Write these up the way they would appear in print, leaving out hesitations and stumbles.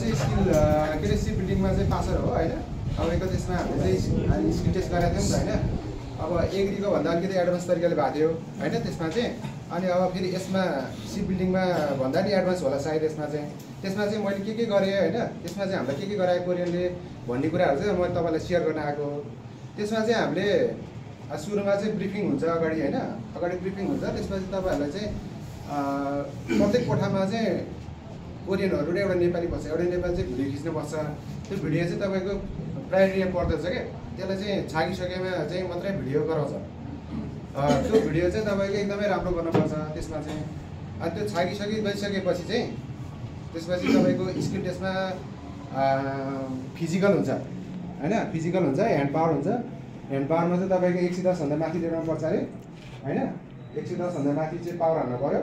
चाहिँ स्किल के अरे सिप बिल्डिङमा चाहिँ पासर हो होइन। तपाईँको त्यसमा हामीले चाहिँ स्किल टेस्ट गरेका थियौँ नि त होइन। अब एग्रीको भन्दा अलिकति एडभान्स तरिकाले भएको थियो होइन त्यसमा चाहिँ। अनि अब फेरि यसमा सिप बिल्डिङमा भन्दा नि एडभान्स होला सायद यसमा चाहिँ मैले के गरेँ होइन। त्यसमा चाहिँ हामीलाई के गरायो कोरियनले भन्ने कुराहरू चाहिँ मैले तपाईँलाई सेयर गर्न आएको हो। त्यसमा चाहिँ हामीले सुरुमा चाहिँ ब्रिफिङ हुन्छ अगाडि होइन, अगाडि ब्रिफिङ हुन्छ। त्यसपछि तपाईँहरूलाई चाहिँ प्रत्येक कोठामा चाहिँ कोरियनहरू र एउटा नेपाली बस्छ, एउटा नेपाली चाहिँ भिडियो खिच्नुपर्छ। त्यो भिडियो चाहिँ तपाईँको प्रायोरिटीमा पर्दछ क्या, त्यसलाई चाहिँ छाकिसकेमा चाहिँ मात्रै भिडियो गराउँछ। त्यो भिडियो चाहिँ तपाईँको एकदमै राम्रो गर्नुपर्छ त्यसमा चाहिँ। अनि त्यो गइसकेपछि चाहिँ त्यसपछि तपाईँको स्किल टेस्टमा फिजिकल हुन्छ होइन, फिजिकल हुन्छ, ह्यान्ड पावर हुन्छ। ह्यान्ड पावरमा चाहिँ तपाईँको 110 भन्दा माथि लिएर पर्छ अरे होइन। 110 भन्दा माथि चाहिँ पावर हाल्नु पऱ्यो।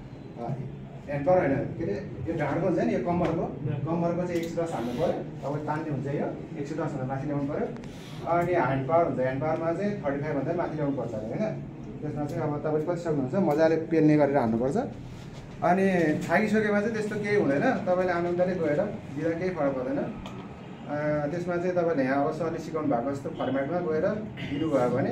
ह्यान्ड पावर होइन के अरे यो ढाँडको हुन्छ नि, यो कम्मरको चाहिँ 110 हाल्नु पऱ्यो। तपाईँ तान्ने हुन्छ यो 110 भन्दा माथि ल्याउनु पऱ्यो। अनि ह्यान्ड पावर हुन्छ, ह्यान्ड पावरमा चाहिँ 35 भन्दा माथि ल्याउनु पर्छ अरे होइन। त्यसमा चाहिँ अब तपाईँले कति सक्नुहुन्छ मजाले पेल्ने गरेर हाल्नुपर्छ। अनि छाकिसकेमा चाहिँ त्यस्तो केही हुँदैन, तपाईँले आनन्दले गएर दिँदा केही फरक पर्दैन। त्यसमा चाहिँ तपाईँले यहाँ अब सरले सिकाउनु भएको जस्तो फर्मेटमा गएर दिनुभयो भने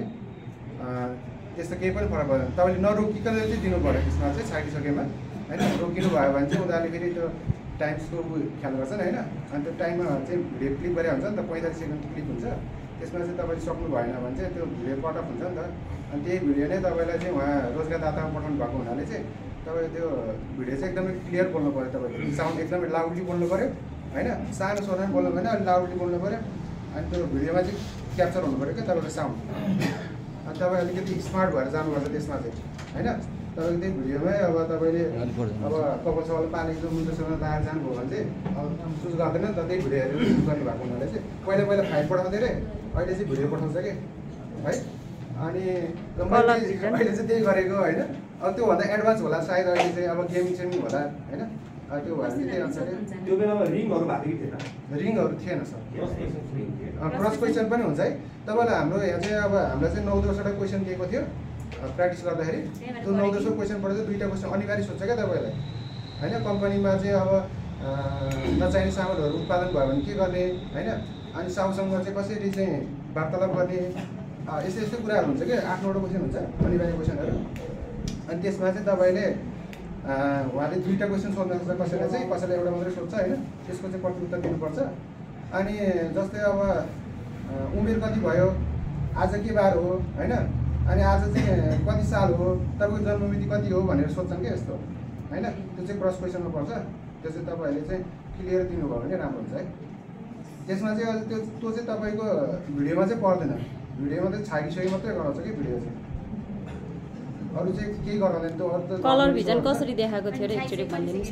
त्यस्तो केही पनि फरक पर्दैन। तपाईँले नरोकिकन चाहिँ दिनु पऱ्यो त्यसमा चाहिँ छाकिसकेमा होइन। रोकिनु भयो भने चाहिँ उनीहरूले फेरि त्यो टाइम्सको ख्याल गर्छन् होइन। अनि त्यो टाइममा चाहिँ भिडियो क्लिक गरेर हुन्छ नि त, 45 सेकेन्ड क्लिक हुन्छ। त्यसमा चाहिँ तपाईँले सक्नु भएन भने चाहिँ त्यो भिडियो कट अफ हुन्छ नि त। अनि त्यही भिडियो नै तपाईँलाई चाहिँ उहाँ रोजगारदातामा पठाउनु भएको हुनाले चाहिँ तपाईँ त्यो भिडियो चाहिँ एकदमै क्लियर बोल्नु पऱ्यो। तपाईँको साउन्ड एकदमै लाउडली बोल्नु पऱ्यो होइन, सानो स्वरमा बोल्नु भएन, अलिक लाउडली बोल्नु पऱ्यो। अनि त्यो भिडियोमा चाहिँ क्याप्चर हुनु पऱ्यो क्या तपाईँको साउन्ड। अनि तपाईँ अलिकति स्मार्ट भएर जानुपर्छ त्यसमा चाहिँ होइन। तपाईँको त्यही भिडियोमै अब तपाईँले अब कपाल सपाल पालेको मुन्टोसँग लगाएर जानुभयो भने चाहिँ अब चुज गर्दैन नि त, त्यही भिडियो हेरेर चुज गर्नुभएको हुनाले चाहिँ पहिला फाइल पठाउँदै अरे अहिले चाहिँ भिडियो पठाउँछ कि है। अनि अहिले चाहिँ त्यही गरेको होइन। अब त्योभन्दा एडभान्स होला सायद अहिले चाहिँ, अब गेमिङ सेमिङ होला होइन। त्यो भएर चाहिँ त्यही अनुसारले त्यो बेलामा रिङहरू भएको कि थिएन? रिङहरू थिएन सर। क्रस क्वेसन पनि हुन्छ है तपाईँलाई। हाम्रो यहाँ चाहिँ अब हामीलाई चाहिँ 9-10वटा क्वेसन दिएको थियो प्र्याक्टिस गर्दाखेरि। त्यो 9-10 क्वेसनबाट चाहिँ 2टा क्वेसन अनिवार्य सोध्छ क्या तपाईँलाई होइन। कम्पनीमा चाहिँ अब नचाहिने सामानहरू उत्पादन भयो भने के गर्ने होइन। अनि साउसँग चाहिँ कसरी चाहिँ वार्तालाप गर्ने, यस्तो कुराहरू हुन्छ क्या। 8-9वटा क्वेसन हुन्छ अनिवार्य क्वेसनहरू। अनि त्यसमा चाहिँ तपाईँले उहाँले 2टा क्वेसन सोध्न सक्छ, कसैलाई एउटा मात्रै सोध्छ होइन। त्यसको चाहिँ प्रत्युत्तर दिनुपर्छ। अनि जस्तै अब उमेर कति भयो, आज के बार हो होइन, अनि आज चाहिँ कति साल हो, तपाईँको जन्ममिति कति हो भनेर सोध्छन् क्या यस्तो होइन। त्यो चाहिँ क्रस क्वेसनमा पर्छ। त्यो चाहिँ तपाईँहरूले चाहिँ क्लियर दिनुभयो भने राम्रो हुन्छ है। त्यसमा चाहिँ अझ त्यो चाहिँ तपाईँको भिडियोमा चाहिँ पर्दैन। भिडियोमा चाहिँ छाकिसके मात्रै गराउँछ कि भिडियो चाहिँ, अरू चाहिँ केही गराउँदैन। त्यो अरू त कलर भिजन कसरी देखाएको थियो र एकचोटि भनिदिनुहोस्।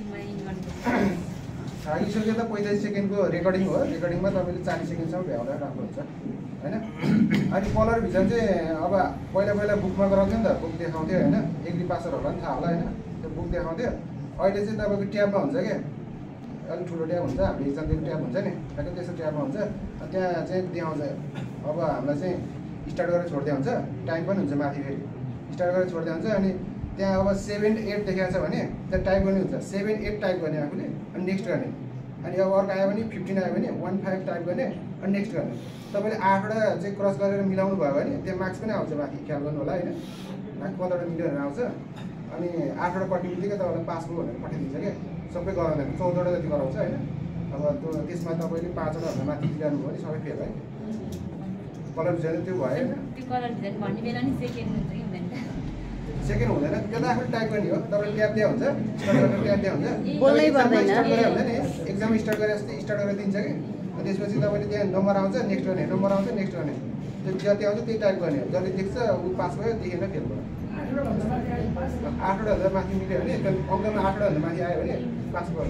छाकिसके त 45 सेकेन्डको रेकर्डिङ हो। रेकर्डिङमा तपाईँले 40 सेकेन्डसम्म भ्याउँदा राम्रो हुन्छ होइन। अनि कलर भिजन चाहिँ अब पहिला बुकमा गराउँथ्यो नि त, बुक देखाउँथ्यो होइन। एग्री पासरहरूलाई पनि थाहा होला होइन, त्यो बुक देखाउँथ्यो। अहिले चाहिँ तपाईँको ट्याबमा हुन्छ क्या, अलिक ठुलो ट्याब हुन्छ, हाम्रो इक्जामको ट्याब हुन्छ नि ठ्याक्कै त्यस्तो ट्याबमा हुन्छ। त्यहाँ चाहिँ देखाउँछ। अब हामीलाई चाहिँ स्टार्ट गरेर छोड्दै हुन्छ, टाइम पनि हुन्छ माथि फेरि स्टार्ट गरेर छोड्दै हुन्छ। अनि त्यहाँ अब 7-8 देखाएको छ भने त्यहाँ टाइप गर्ने हुन्छ, 7-8 टाइप गर्ने आफूले अनि नेक्स्ट गर्ने। अनि अब अर्को आयो भने 15 आयो भने 15 टाइप गर्ने अनि नेक्स्ट गर्ने। तपाईँले 8वटा चाहिँ क्रस गरेर मिलाउनु भयो भने त्यहाँ मार्क्स पनि आउँछ माथि, ख्याल गर्नु होला होइन। मार्क्स 15वटा मिलेर आउँछ। अनि 8वटा कट्ने बित्तिकै तपाईँलाई पास भयो भनेर पठाइदिन्छ क्या। सबै गराउँदैन, 14वटा जति गराउँछ होइन। अब त्यो त्यसमा तपाईँले 5वटा भन्दा माथि मिलाउनु भयो भने सबै फेल है। कलर भिजन त्यो भयो सेकेन्ड हुँदैन, त्यो त आफूले टाइप गर्ने हो। तपाईँले ट्याब दिया हुन्छ, स्टार्ट गरेर ट्याब दिया हुन्छ, बोल्नै पर्दैन। स्टार्ट गरेर हुन्छ नि, एक्जाम स्टार्ट गरेर जस्तै स्टार्ट गरेर दिन्छ कि। अनि त्यसपछि तपाईँले त्यहाँ नम्बर आउँछ, नेक्स्ट गर्ने, नम्बर आउँछ नेक्स्ट गर्ने। त्यो जति आउँछ त्यही टाइप गर्ने हो। जसले देख्छ ऊ पास भयो, देखेन फेल भयो। 8वटा भन्दा माथि मिल्यो भने, अङ्कमा 8वटा भन्दा माथि आयो भने पास भयो।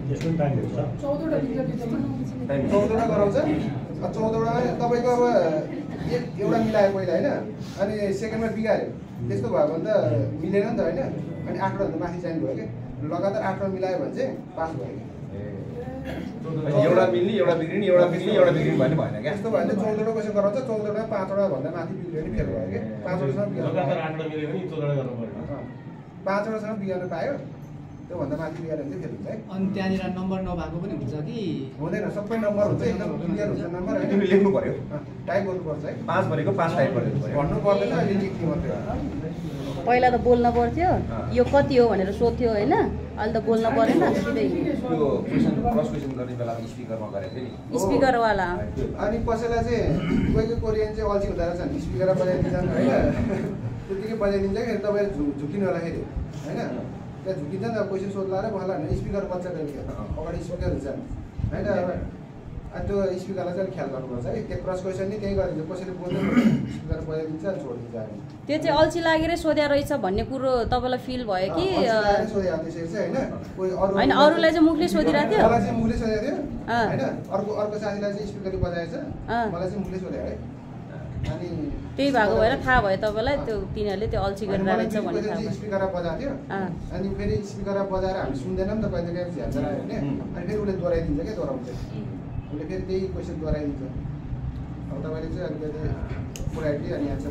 14वटा गराउँछ। 14वटा तपाईँको अब एउटा मिलायो पहिला होइन, अनि सेकेन्डमा बिगाऱ्यो। त्यस्तो भयो भने त मिलेन नि त होइन। अनि 8वटा भन्दा माथि चाहिने भयो कि। लगातार 8वटा मिलायो भने चाहिँ पास भयो कि। एउटा मिल्ने एउटा बिग्रिने एउटा मिल्ने एउटा बिग्रिने भन्ने भएन क्या। त्यस्तो भयो भने 14वटा क्वेसन गराउँछ, 14वटा 5वटा भन्दा माथि बिग्रियो भने फेल भयो कि। 5वटासम्म बिगार्नु पायो, 5वटासम्म बिगार्नु पायो त्योभन्दा माथि गएर चाहिँ फेल हुन्छ है। अनि त्यहाँनिर नम्बर नभएको पनि हुन्छ कि हुँदैन, सबै नम्बर हुन्छ, एकदम क्लियर हुन्छ नम्बर है। तिमीले लेख्नु पर्यो, टाइप गर्नुपर्छ है। 5 भनेको 5 टाइप गरिदिनु पर्यो। भन्नु पर्दैन, अहिले लेख्ने मात्रै हो। पहिला त बोल्न पर्थ्यो यो कति हो भनेर सोध्थ्यो होइन, अहिले त बोल्न परेन सिधै त्यो क्वेसन क्रस क्वेसन गर्ने बेला स्पिकरमा गरेको थियो नि। स्पिकरवाला। अनि कसैलाई चाहिँ कोही कोरियन चाहिँ अल्छी हुँदो रहेछ नि, स्पिकर बजाइदिन्छन् होइन, त्यतिकै बजाइदिन्छ कि तपाईँ झुकिनु होला फेरि होइन, त्यहाँ झुकिन्छ नि त क्वेसन सोध्ला र बस्ला भने स्पिकर बच्चा कहिले अगाडि स्पिकर हुन्छ होइन। अनि त्यो स्पिकरलाई चाहिँ ख्याल गर्नुपर्छ है। त्यो क्रस क्वेसन नि त्यही गरिदिन्छ, कसैले बोल्दैन स्पिकर बजाइदिन्छ अनि छोडिदिन्छ हामी। त्यो चाहिँ अल्छी लागेरै सोध्या रहेछ भन्ने कुरो तपाईँलाई फिल भयो कि सोधेको त्यसरी चाहिँ होइन, कोही अरू होइन अरूलाई चाहिँ मुखले सोधिरहेको थियो? मलाई चाहिँ मुखले सोधेको थियो होइन, अर्को साथीलाई चाहिँ स्पिकरले बजाएछ, मलाई चाहिँ मुखले सोधेको है। अनि त्यही भएको भएर थाहा भयो तपाईँलाई त्यो तिनीहरूले त्यो अल्छी गरिरहेको रहेछ भन्ने थाहा भयो। स्पिकर बजाएको थियो अनि फेरि स्पिकर बजाएर हामी सुन्दैनौँ त कहिले काहीँ झ्याल चलायो भने, अनि फेरि उसले दोहोऱ्याइदिन्छ क्या, दोहोऱ्याउँछ उसले फेरि त्यही क्वेसन दोहोऱ्याइदिन्छ। अब तपाईँले चाहिँ अलिकति पोलाइटली अनि एन्सर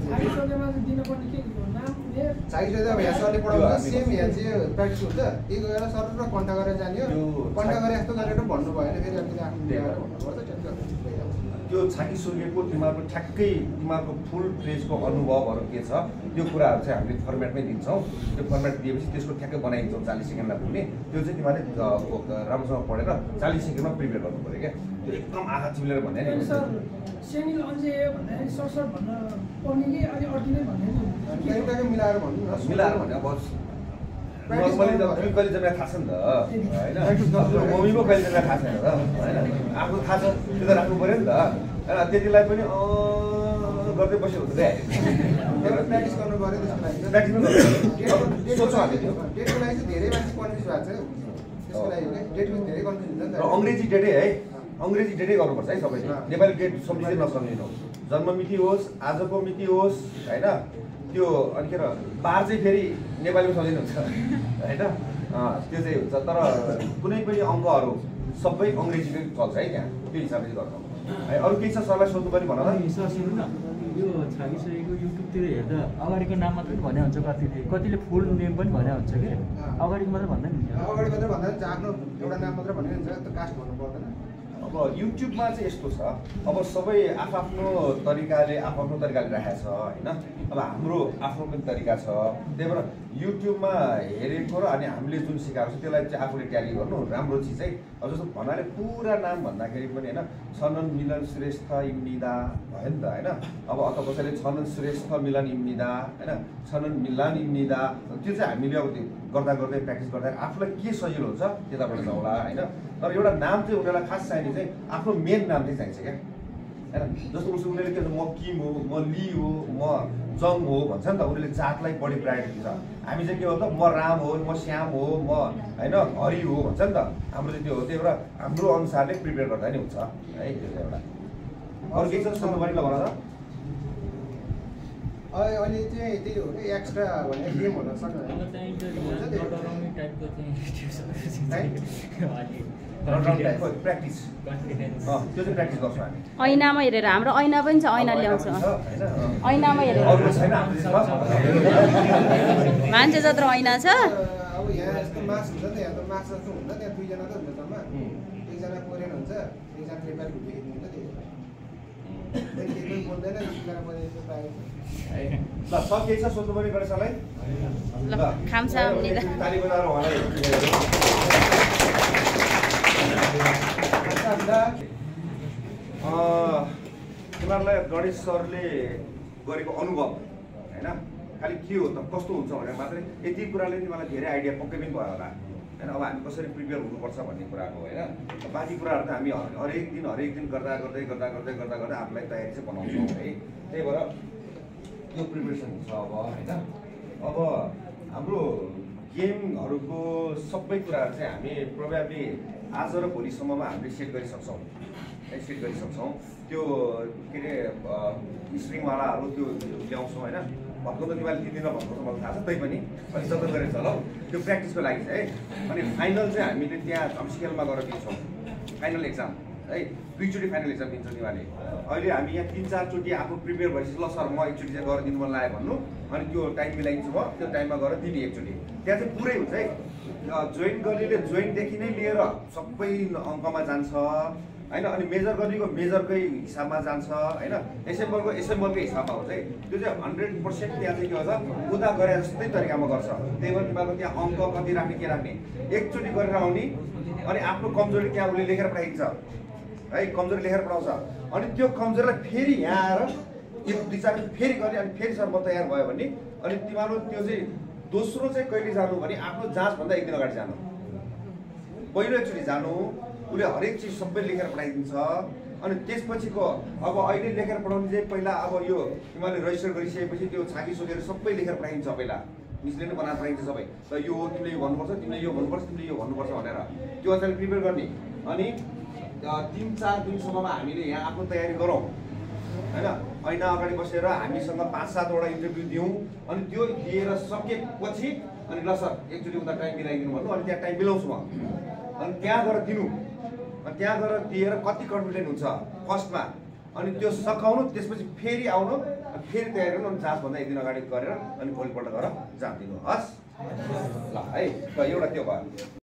चाहिन्छ अब यहाँ सरले पढाउँदा सेम यहाँ चाहिँ प्र्याक्टिस हुन्छ, त्यही गएर सर र कन्ठ गरेर जाने हो, कन्ठ गरेर यस्तो गरेर भन्नु भएन, फेरि अलिकति आफ्नो ल्याएर भन्नुपर्छ। त्यो छाकी सुर्केको तिमीहरूको ठ्याक्कै तिमीहरूको फुल फ्लेजको अनुभवहरू के छ त्यो कुराहरू चाहिँ हामीले फर्मेटमै दिन्छौँ। त्यो फर्मेट दिएपछि त्यसको ठ्याक्कै बनाइदिन्छौँ 40 सेकेन्डमा पुग्ने, त्यो चाहिँ तिमीहरूले राम्रोसँग पढेर 40 सेकेन्डमा प्रिपेयर गर्नु पऱ्यो क्या। त्यो एकदम आँखा चिम्लेर भन्ने नि मिलाएर भन्नु न, मिलाएर भने अब नर्मली त कहिले जम्मै थाहा छ नि त होइन, मम्मीको कहिले जम्मै थाहा छैन त होइन, आफ्नो थाहा छ त्यो त राख्नु पऱ्यो नि त होइन। त्यतिलाई पनि गर्दै बस्यो हुँदै प्र्याक्टिस गर्नु पऱ्यो त्यसको लागि। सोच्छौँ हामी त्यो डेटको लागि चाहिँ धेरै मान्छे कन्फ्युज भएको छ त्यसको लागि हो क्या, डेटको धेरै कन्फ्युज हुन्छ नि त। र अङ्ग्रेजी डेटै है, अङ्ग्रेजी डेटै गर्नुपर्छ है सबैले, नेपाली डेट सम्झिँदै नसम्झिनु, जन्म मिति होस् आजको मिति होस् होइन, त्यो अनि के र बार चाहिँ फेरि नेपालीमा सम्झिनुहुन्छ होइन, त्यो चाहिँ हुन्छ। तर कुनै पनि अङ्कहरू सबै अङ्ग्रेजीमै चल्छ है त्यहाँ, त्यो हिसाबले चाहिँ गर्छौँ है। अरू केही छ सरलाई सोध्नु पनि भन न। सर सुन्नु न, यो छागिसकेको युट्युबतिर हेर्दा अगाडिको नाम मात्रै भने हुन्छ, कतिले फुल नेम पनि भने हुन्छ कि अगाडिको मात्रै भन्दैन नि? अगाडि मात्रै भन्दा हुन्छ, आफ्नो एउटा नाम मात्रै भन्यो हुन्छ, त कास्ट भन्नु पर्दैन। अब युट्युबमा चाहिँ यस्तो छ, अब सबै आफ्नो तरिकाले राखेको छ होइन। अब हाम्रो आफ्नो पनि तरिका छ, त्यही भएर युट्युबमा हेरेको र अनि हामीले जुन सिकाएको छ त्यसलाई चाहिँ आफूले ट्याली गर्नु राम्रो चिज है। अब जस्तो भन्नाले पुरा नाम भन्दाखेरि पनि होइन, छनन मिलन श्रेष्ठ इम्निदा भयो नि त होइन। अब अथवा कसैले छनन श्रेष्ठ मिलन इम्निदा होइन, छनन मिलन इम्निदा, त्यो चाहिँ हामीले अब त्यो गर्दा गर्दै प्र्याक्टिस गर्दा आफूलाई के सजिलो हुन्छ त्यताबाट जाउँला होइन। तर एउटा नाम चाहिँ उनीहरूलाई खास चाहिने चाहिँ आफ्नो मेन नाम चाहिँ चाहिन्छ क्या होइन। जस्तो उनीहरूले के भन्छ, म किम हो, म ली हो, म जङ हो भन्छ नि त, उनीहरूले जातलाई बढी प्रायोरिटी दिन्छ। हामी चाहिँ के हो त, म राम हो, म श्याम हो, म होइन हरि हो भन्छ नि त, हाम्रो चाहिँ त्यो हो। त्यही भएर हाम्रो अनुसारले प्रिपेयर गर्दा नि हुन्छ है, त्यो चाहिँ एउटा। अरू के छ सोध्नु पर्ने ल भन त। अहिले चाहिँ त्यही हो कि एक्स्ट्रा भने गेम हुन सक्छ प्र्याक्टिस, त्यो चाहिँ प्र्याक्टिस गर्छौँ हामी। ऐनामा हेरेर, हाम्रो ऐना पनि छ, ऐना ल्याउँछ, ऐनामा हेरेर मान्छे जत्रो ऐना छ। अब यहाँ यस्तो मास हुन्छ नि, यहाँ त मास जस्तो हुन्छ, त्यहाँ दुईजना त हुन्छ जम्मा, एकजना कोरियन हुन्छ, एकजना नेपाली हुँदैन हुन्छ, त्यही केही पनि बोल्दैन, एकजना बोलेको पाएको ल सब केही छ सोध्नु पर्ने गणेशलाई ल खाम्सा हुने ताली बजाएर उहाँलाई तिमीहरूलाई गणेश सरले गरेको अनुभव होइन, खालि के हो त कस्तो हुन्छ भनेर मात्रै यति कुराले तिमीलाई धेरै आइडिया पक्कै पनि भयो होला होइन। अब हामी कसरी प्रिपेयर हुनुपर्छ भन्ने कुराको होइन, बाँकी कुराहरू त हामी हरेक दिन गर्दा आफूलाई तयारी चाहिँ बनाउँछौँ है। त्यही भएर त्यो प्रिपेरेसन हुन्छ अब होइन। अब हाम्रो गेमहरूको सबै कुराहरू चाहिँ हामी प्रोभाब्ली आज र भोलिसम्ममा हामीले सेट गरिसक्छौँ है, त्यो के अरे स्ट्रिङवालाहरू त्यो ल्याउँछौँ होइन। भर्खर त तिमीहरूले दिँदैन भर्खर मलाई थाहा छ, तै पनि अनि जति गरेर चल त्यो प्र्याक्टिसको लागि चाहिँ है। अनि फाइनल चाहिँ हामीले त्यहाँ स्केलमा गएर दिन्छौँ फाइनल एक्जाम है, 2 चोटि फाइनल एक्जाम दिन्छ तिमीहरूले। अहिले हामी यहाँ 3-4 चोटि आफू प्रिपेयर भइसक्यो, ल सर म एकचोटि चाहिँ गरेर दिनु मन लाग्यो भन्नु, अनि त्यो टाइम मिलाइदिन्छु म, त्यो टाइममा गएर दिने एकचोटि, त्यहाँ चाहिँ पुरै हुन्छ है। जोइन गर्नेले जोइनदेखि नै लिएर सबै अङ्कमा जान्छ होइन, अनि मेजर गर्नेको मेजरकै हिसाबमा जान्छ होइन, एसेम्बलको एसेम्बलकै हिसाबमा हुन्छ है। त्यो चाहिँ 100% त्यहाँ चाहिँ के हुन्छ उता गरे जस्तै तरिकामा गर्छ। त्यही भएर तिमीहरूको त्यहाँ अङ्क कति राख्ने के राख्ने एकचोटि गरेर आउने, अनि आफ्नो कमजोरी त्यहाँ उसले लेखेर पठाइदिन्छ है, कमजोरी लेखेर पठाउँछ। अनि त्यो कमजोरीलाई फेरि यहाँ आएर एक दुई चार फेरि गर्ने, अनि फेरि सर म तयार भयो भने अनि तिमीहरू त्यो चाहिँ दोस्रो चाहिँ कहिले जानु भने आफ्नो जाँचभन्दा एक दिन अगाडि जानु। पहिलो एकचोटि जानु, उसले हरेक चिज सबै लेखेर पठाइदिन्छ। अनि त्यसपछिको अब अहिले लेखेर पठाउने चाहिँ पहिला अब यो तिमीहरूले रजिस्टर गरिसकेपछि त्यो छाकी सोधेर सबै लेखेर पठाइदिन्छ। पहिला मिसले नै बनाएर पठाइदिन्छ सबै, त यो तिमीले यो भन्नुपर्छ, तिमीले यो भन्नुपर्छ, तिमीले यो भन्नुपर्छ भनेर त्यो अचानक प्रिपेयर गर्ने। अनि 3-4 दिनसम्ममा हामीले यहाँ आफ्नो तयारी गरौँ होइन, ऐना अगाडि बसेर हामीसँग 5-7वटा इन्टरभ्यू दिउँ। अनि त्यो दिएर सकेपछि अनि ल सर एकचोटि उता टाइम मिलाइदिनु भन्नु, अनि त्यहाँ टाइम मिलाउँछु म, अनि त्यहाँ गएर दिनु। अनि त्यहाँ गएर दिएर कति कन्फिडेन्ट हुन्छ फर्स्टमा, अनि त्यो सकाउनु, त्यसपछि फेरि आउनु, फेरि तयारी गर्नु, अनि जाँचभन्दा एक दिन अगाडि गरेर अनि भोलिपल्ट गएर जाँच दिनु। हस् ल है, त एउटा त्यो भयो।